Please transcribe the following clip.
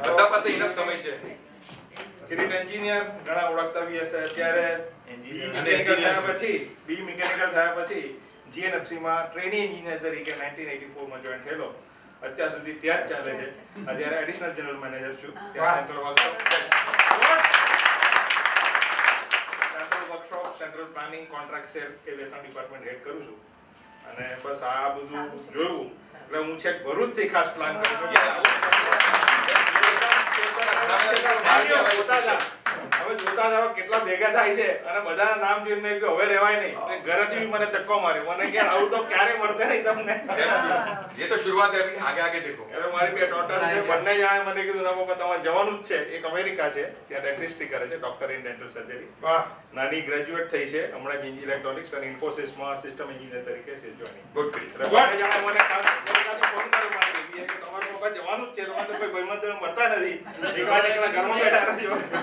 બધા પાસે ઇનફ સમય છે. કિરીટ એન્જિનિયર ઘણા ઓળખતા બી હશે. અત્યારે બી મિકેનિકલ થયા પછી GNFC માં ટ્રેનિંગ એન્જિનિયર તરીકે 1984 માં જોઈન થયેલો. અત્યાર સુધી ત્યાં જ ચાલે છે. અત્યારે એડિશનલ જનરલ મેનેજર છું. ત્યાં central workshop, central planning, contract શેર એ વેતન ડિપાર્ટમેન્ટ હેડ કરું છું. અને બસ આ બધું જોયું એટલે હું છેક ભરૂચ થી ખાસ પ્લાન કરું છું. હવે જોતા જાવ કેટલા ભેગા થાય છે અને બધાના નામ જોઈને મેં હવે રહેવાય નહીં. ઘરેથી બી મને ધક્કો માર્યો. મને કે આવું તો ક્યારે મળશે નહીં તમને. ये तो शुरुआत है, अभी आगे आगे देखो. એટલે મારી બે ડોટર્સ છે. બંને જણાએ મને કીધું ના પપ્પા તમારે જવાનું જ છે. એક અમેરિકા છે, ત્યાં ડેન્ટિસ્ટ્રી કરે છે, ડોક્ટર ઇન ડેન્ટલ સર્જરી. વાહ. નાની ગ્રેજ્યુએટ થઈ છે હમણાં જ ઇલેક્ટ્રોનિક્સ અને ઇન્ફોસિસમાં સિસ્ટમ એન્જિનિયર તરીકે છે જોઈનિંગ. गुड. બંને જણાએ મને ખાસ અમેરિકાથી ફોન કર્યો મારી કે તમારા પપ્પા જવાનું જ છે. તમારે તો કોઈ ભાઈબંધો મળતા નથી. એકલા ઘરમાં બેઠા રહેજો.